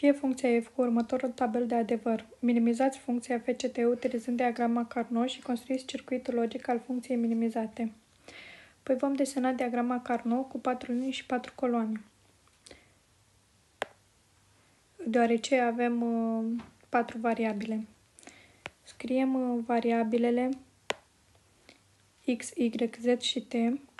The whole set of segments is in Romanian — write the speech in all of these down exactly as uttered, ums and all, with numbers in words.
Fie funcția f cu următorul tabel de adevăr. Minimizați funcția f c t utilizând diagrama Carnot și construiți circuitul logic al funcției minimizate. Păi vom desena diagrama Carnot cu patru linii și patru coloane. Deoarece avem uh, patru variabile. Scriem uh, variabilele x, y, z și t.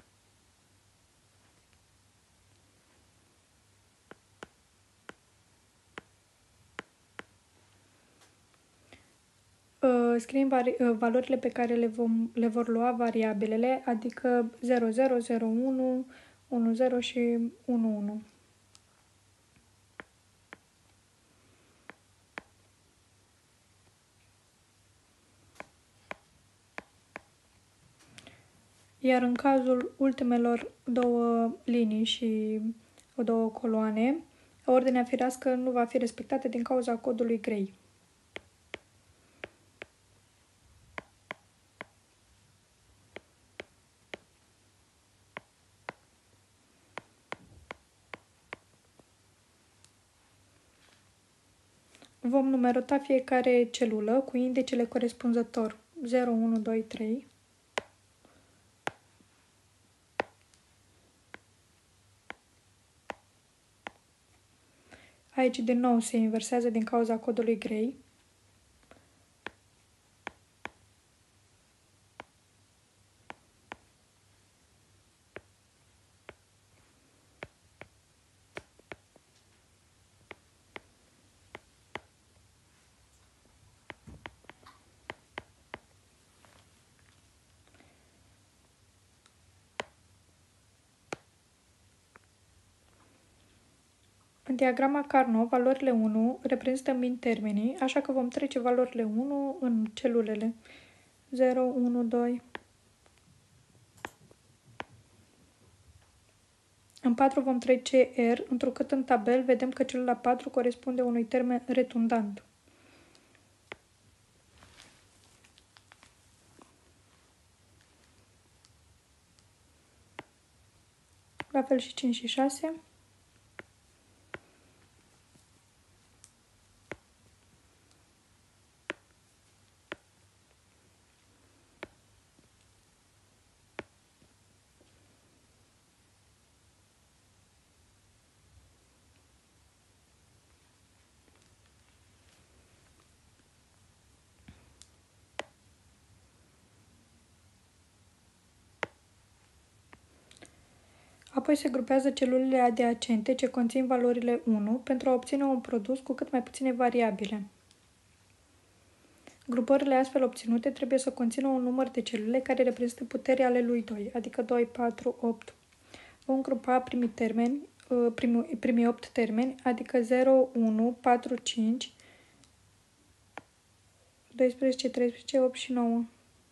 Uh, scriem vari uh, valorile pe care le, vom, le vor lua variabilele, adică zero, zero, zero, unu, unu, zero și unu, unu. Iar în cazul ultimelor două linii și două coloane, ordinea firească nu va fi respectată din cauza codului grey. Vom numerota fiecare celulă cu indicele corespunzător zero, unu, doi, trei. Aici din nou se inversează din cauza codului grey. În diagrama Carnot, valorile unu reprezintă min-termenii, așa că vom trece valorile unu în celulele zero, unu, doi. În patru vom trece R, întrucât în tabel vedem că celula patru corespunde unui termen redundant. La fel și cinci și șase. Apoi se grupează celulele adiacente ce conțin valorile unu pentru a obține un produs cu cât mai puține variabile. Grupările astfel obținute trebuie să conțină un număr de celule care reprezintă puterea ale lui doi, adică doi, patru, opt. Vom grupa primii termeni, primii, primii opt termeni, adică zero, unu, patru, cinci, doisprezece, treisprezece, opt și nouă.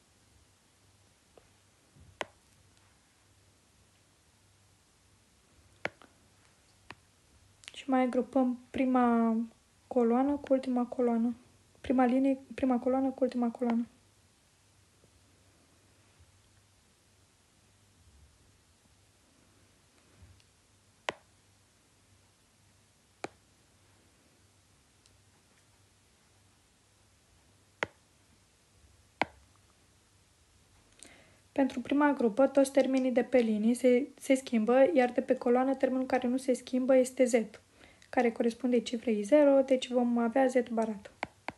Și mai grupăm prima coloană cu ultima coloană. Prima linie, prima coloană cu ultima coloană. Pentru prima grupă, toți termenii de pe linii se, se schimbă, iar de pe coloană termenul care nu se schimbă este Z, care corespunde cifrei zero, deci vom avea Z barat.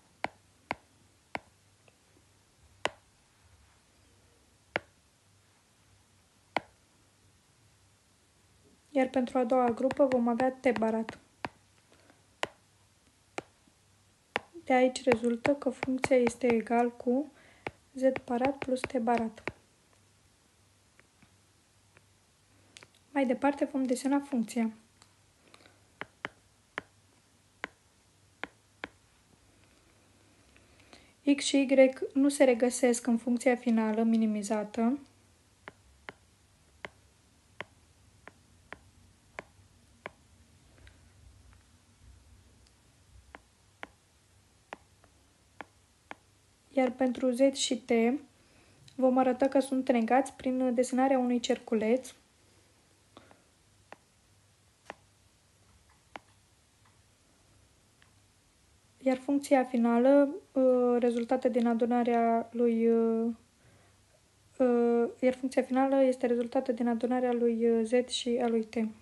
Iar pentru a doua grupă vom avea T barat. De aici rezultă că funcția este egal cu Z barat plus T barat. Mai departe vom desena funcția. X și Y nu se regăsesc în funcția finală minimizată. Iar pentru Z și T vom arăta că sunt negați prin desenarea unui cerculeț. iar funcția finală uh, rezultată din adunarea lui uh, uh, iar funcția finală este rezultată din adunarea lui Z și a lui T.